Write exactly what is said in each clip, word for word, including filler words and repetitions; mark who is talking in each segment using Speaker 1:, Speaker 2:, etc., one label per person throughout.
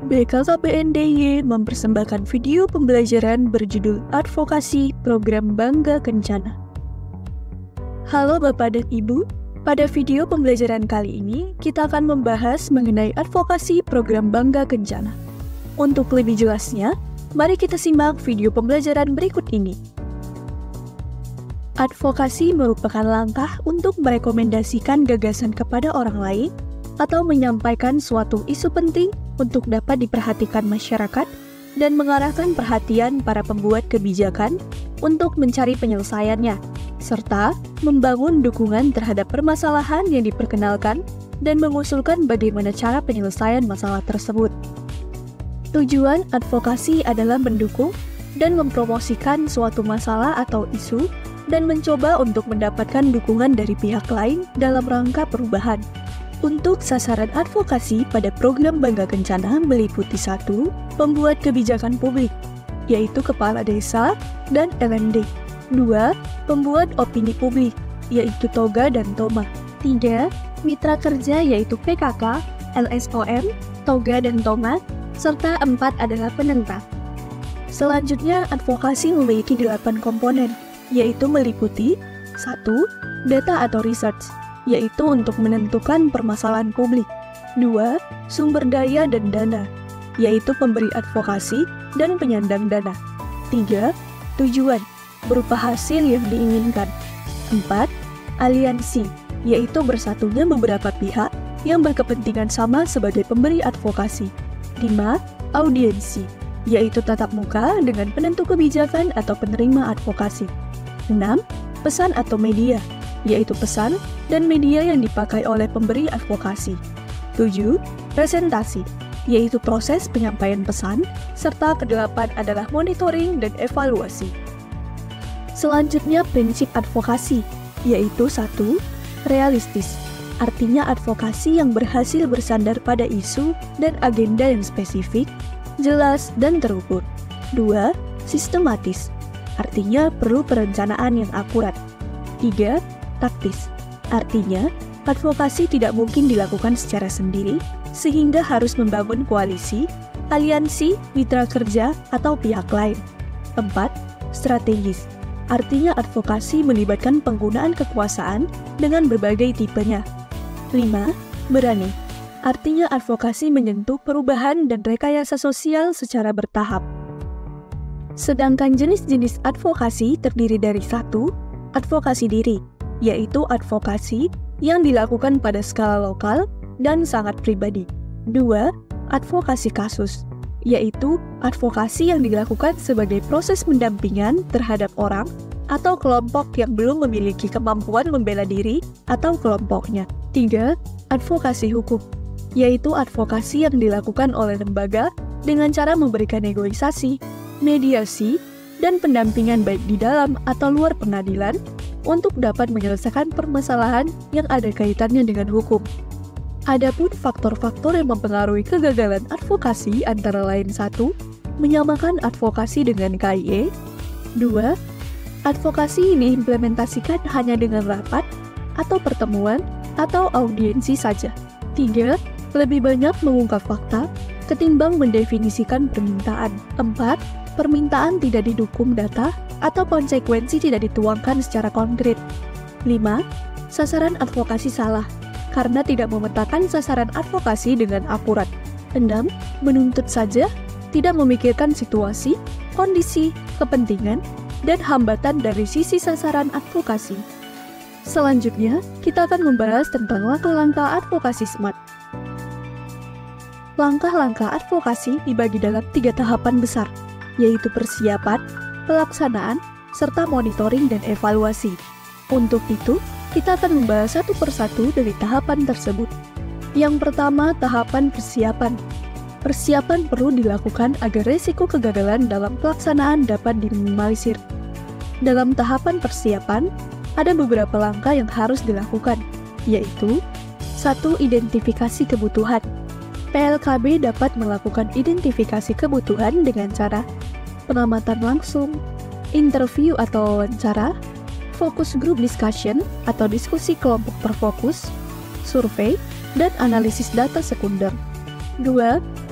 Speaker 1: B K K B N D Y mempersembahkan video pembelajaran berjudul Advokasi Program Bangga Kencana. Halo Bapak dan Ibu, pada video pembelajaran kali ini kita akan membahas mengenai advokasi program Bangga Kencana. Untuk lebih jelasnya, mari kita simak video pembelajaran berikut ini. Advokasi merupakan langkah untuk merekomendasikan gagasan kepada orang lain atau menyampaikan suatu isu penting untuk dapat diperhatikan masyarakat dan mengarahkan perhatian para pembuat kebijakan untuk mencari penyelesaiannya, serta membangun dukungan terhadap permasalahan yang diperkenalkan dan mengusulkan bagaimana cara penyelesaian masalah tersebut. Tujuan advokasi adalah mendukung dan mempromosikan suatu masalah atau isu dan mencoba untuk mendapatkan dukungan dari pihak lain dalam rangka perubahan. Untuk sasaran advokasi pada program Bangga Kencana meliputi satu. Pembuat kebijakan publik, yaitu kepala desa dan L M D. dua. Pembuat opini publik, yaitu Toga dan Toma. tiga. Mitra kerja, yaitu P K K, L S O M, Toga dan Toma, serta empat adalah penentang. Selanjutnya, advokasi memiliki delapan komponen, yaitu meliputi satu. Data atau research, yaitu untuk menentukan permasalahan publik. dua. Sumber daya dan dana, yaitu pemberi advokasi dan penyandang dana. tiga. Tujuan, berupa hasil yang diinginkan. empat. Aliansi, yaitu bersatunya beberapa pihak yang berkepentingan sama sebagai pemberi advokasi. lima. Audiensi, yaitu tatap muka dengan penentu kebijakan atau penerima advokasi. enam. Pesan atau media, yaitu pesan dan media yang dipakai oleh pemberi advokasi. tujuh. Presentasi, yaitu proses penyampaian pesan, serta kedelapan adalah monitoring dan evaluasi. Selanjutnya prinsip advokasi, yaitu satu. Realistis, artinya advokasi yang berhasil bersandar pada isu dan agenda yang spesifik, jelas, dan terukur. dua. Sistematis, artinya perlu perencanaan yang akurat. tiga. Taktis, artinya advokasi tidak mungkin dilakukan secara sendiri, sehingga harus membangun koalisi, aliansi, mitra kerja, atau pihak lain. empat. Strategis, artinya advokasi melibatkan penggunaan kekuasaan dengan berbagai tipenya. lima. Berani, artinya advokasi menyentuh perubahan dan rekayasa sosial secara bertahap. Sedangkan jenis-jenis advokasi terdiri dari satu. Advokasi diri, yaitu advokasi yang dilakukan pada skala lokal dan sangat pribadi. dua. Advokasi kasus, yaitu advokasi yang dilakukan sebagai proses pendampingan terhadap orang atau kelompok yang belum memiliki kemampuan membela diri atau kelompoknya. tiga. Advokasi hukum, yaitu advokasi yang dilakukan oleh lembaga dengan cara memberikan negosiasi, mediasi, dan pendampingan baik di dalam atau luar pengadilan untuk dapat menyelesaikan permasalahan yang ada kaitannya dengan hukum. Adapun faktor-faktor yang mempengaruhi kegagalan advokasi antara lain satu. Menyamakan advokasi dengan K I E. dua. Advokasi diimplementasikan hanya dengan rapat atau pertemuan atau audiensi saja. tiga. Lebih banyak mengungkap fakta ketimbang mendefinisikan permintaan. empat. Permintaan tidak didukung data atau konsekuensi tidak dituangkan secara konkret. lima. Sasaran advokasi salah, karena tidak memetakan sasaran advokasi dengan akurat. enam. Menuntut saja, tidak memikirkan situasi, kondisi, kepentingan, dan hambatan dari sisi sasaran advokasi. Selanjutnya, kita akan membahas tentang langkah-langkah advokasi SMART. Langkah-langkah advokasi dibagi dalam tiga tahapan besar, yaitu persiapan, pelaksanaan, serta monitoring dan evaluasi. Untuk itu, kita akan membahas satu persatu dari tahapan tersebut. Yang pertama, tahapan persiapan. Persiapan perlu dilakukan agar risiko kegagalan dalam pelaksanaan dapat diminimalisir. Dalam tahapan persiapan, ada beberapa langkah yang harus dilakukan, yaitu satu. Identifikasi kebutuhan. P L K B dapat melakukan identifikasi kebutuhan dengan cara pengamatan langsung, interview atau wawancara, focus group discussion atau diskusi kelompok terfokus, survei, dan analisis data sekunder. dua.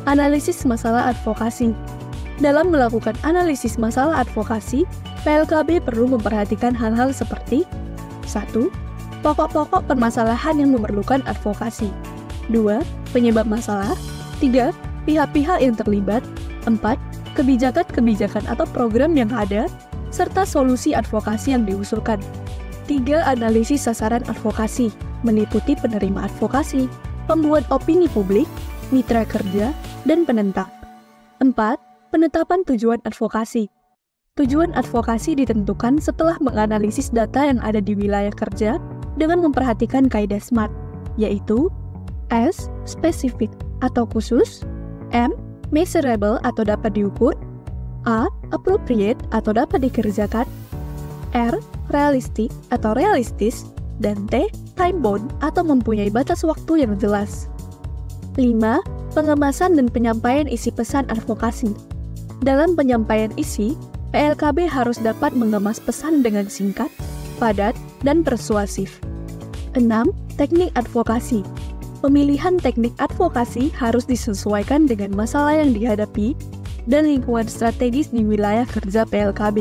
Speaker 1: Analisis masalah advokasi. Dalam melakukan analisis masalah advokasi, P L K B perlu memperhatikan hal-hal seperti satu. Pokok-pokok permasalahan yang memerlukan advokasi. dua. Penyebab masalah. tiga. Pihak-pihak yang terlibat. empat. Kebijakan-kebijakan atau program yang ada, serta solusi advokasi yang diusulkan. tiga. Analisis sasaran advokasi, meliputi penerima advokasi, pembuat opini publik, mitra kerja, dan penentang. empat. Penetapan tujuan advokasi. Tujuan advokasi ditentukan setelah menganalisis data yang ada di wilayah kerja dengan memperhatikan kaidah SMART, yaitu S. Spesifik atau khusus, M. Measurable atau dapat diukur, A. Appropriate atau dapat dikerjakan, R. Realistic atau realistis, dan T. Time-bound atau mempunyai batas waktu yang jelas. lima. Pengemasan dan penyampaian isi pesan advokasi. Dalam penyampaian isi, P L K B harus dapat mengemas pesan dengan singkat, padat, dan persuasif. enam. Teknik advokasi. Pemilihan teknik advokasi harus disesuaikan dengan masalah yang dihadapi dan lingkungan strategis di wilayah kerja P L K B.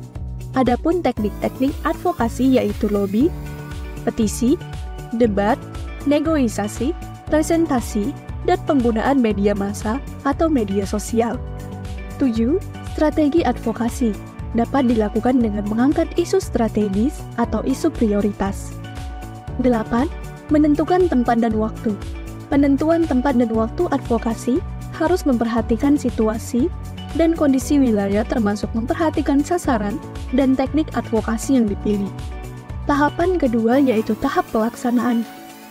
Speaker 1: Adapun teknik-teknik advokasi yaitu lobby, petisi, debat, negosiasi, presentasi, dan penggunaan media massa atau media sosial. tujuh. Strategi advokasi dapat dilakukan dengan mengangkat isu strategis atau isu prioritas. delapan. Menentukan tempat dan waktu. Penentuan tempat dan waktu advokasi harus memperhatikan situasi dan kondisi wilayah termasuk memperhatikan sasaran dan teknik advokasi yang dipilih. Tahapan kedua yaitu tahap pelaksanaan.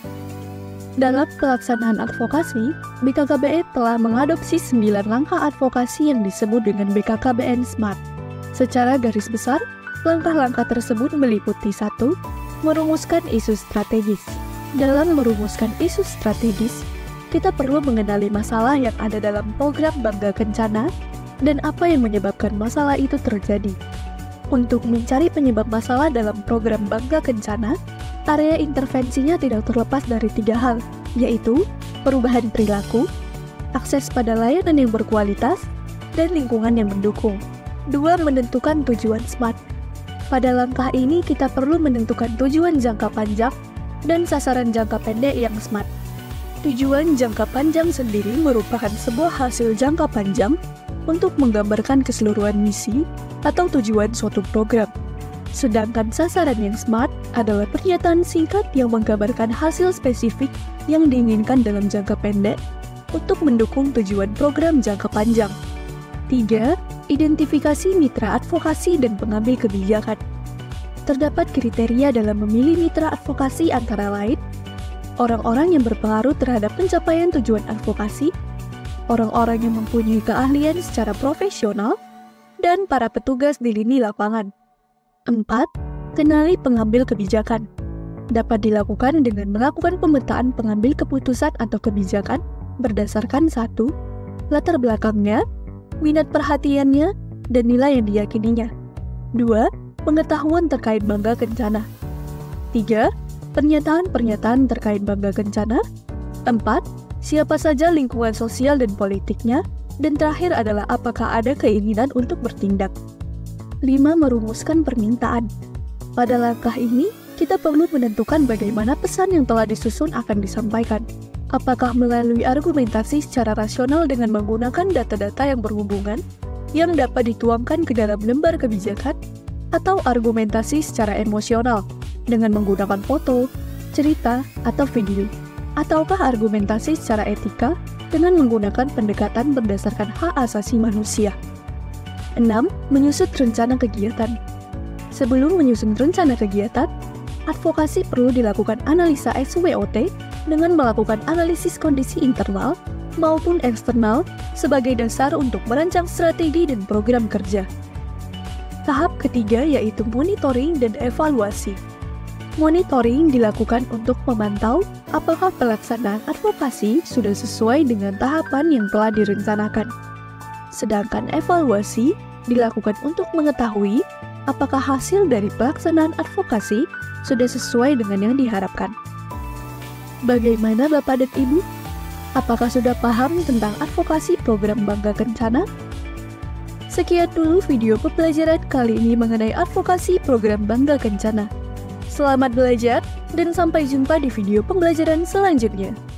Speaker 1: Dalam pelaksanaan advokasi, B K K B N telah mengadopsi sembilan langkah advokasi yang disebut dengan B K K B N SMART. Secara garis besar, langkah-langkah tersebut meliputi satu. Merumuskan isu strategis. Dalam merumuskan isu strategis, kita perlu mengenali masalah yang ada dalam program Bangga Kencana dan apa yang menyebabkan masalah itu terjadi. Untuk mencari penyebab masalah dalam program Bangga Kencana, area intervensinya tidak terlepas dari tiga hal, yaitu perubahan perilaku, akses pada layanan yang berkualitas, dan lingkungan yang mendukung. Dua. Menentukan tujuan SMART. Pada langkah ini kita perlu menentukan tujuan jangka panjang dan sasaran jangka pendek yang SMART. Tujuan jangka panjang sendiri merupakan sebuah hasil jangka panjang untuk menggambarkan keseluruhan misi atau tujuan suatu program. Sedangkan sasaran yang SMART adalah pernyataan singkat yang menggambarkan hasil spesifik yang diinginkan dalam jangka pendek untuk mendukung tujuan program jangka panjang. tiga. Identifikasi mitra advokasi dan pengambil kebijakan. Terdapat kriteria dalam memilih mitra advokasi antara lain orang-orang yang berpengaruh terhadap pencapaian tujuan advokasi, orang-orang yang mempunyai keahlian secara profesional, dan para petugas di lini lapangan. empat. Kenali pengambil kebijakan. Dapat dilakukan dengan melakukan pemetaan pengambil keputusan atau kebijakan berdasarkan satu. Latar belakangnya, minat perhatiannya, dan nilai yang diyakininya. dua. Pengetahuan terkait Bangga Kencana. tiga. Pernyataan-pernyataan terkait Bangga Kencana. empat. Siapa saja lingkungan sosial dan politiknya. Dan terakhir adalah apakah ada keinginan untuk bertindak. lima. Merumuskan permintaan. Pada langkah ini, kita perlu menentukan bagaimana pesan yang telah disusun akan disampaikan. Apakah melalui argumentasi secara rasional dengan menggunakan data-data yang berhubungan yang dapat dituangkan ke dalam lembar kebijakan, atau argumentasi secara emosional dengan menggunakan foto, cerita, atau video, ataukah argumentasi secara etika dengan menggunakan pendekatan berdasarkan hak asasi manusia. enam. Menyusun rencana kegiatan. Sebelum menyusun rencana kegiatan, advokasi perlu dilakukan analisa S W O T dengan melakukan analisis kondisi internal maupun eksternal sebagai dasar untuk merancang strategi dan program kerja. Tahap ketiga yaitu monitoring dan evaluasi. Monitoring dilakukan untuk memantau apakah pelaksanaan advokasi sudah sesuai dengan tahapan yang telah direncanakan. Sedangkan evaluasi dilakukan untuk mengetahui apakah hasil dari pelaksanaan advokasi sudah sesuai dengan yang diharapkan. Bagaimana Bapak dan Ibu? Apakah sudah paham tentang advokasi program Bangga Kencana? Sekian dulu video pembelajaran kali ini mengenai advokasi program Bangga Kencana. Selamat belajar dan sampai jumpa di video pembelajaran selanjutnya.